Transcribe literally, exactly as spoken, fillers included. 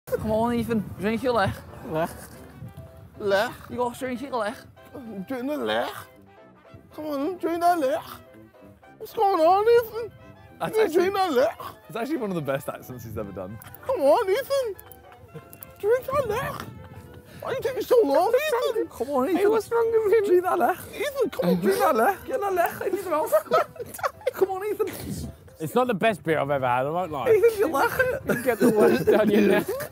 Come on, Ethan. Drink your leg. Leg. Leg. You got to drink your leg. Drink the leg. Come on, drink that leg. What's going on, Ethan? That's you actually, drink that leg. it's actually one of the best accents he's ever done. Come on, Ethan. Drink that leg. Why are you taking so long, Ethan? Come on, Ethan. Hey, what's wrong with him? Drink that leg. Ethan, come on, Drink that leg. Get that leg. I need the mouth. Come on, Ethan. It's not the best beer I've ever had, I won't lie. Ethan, you like it. You get the worst down your neck.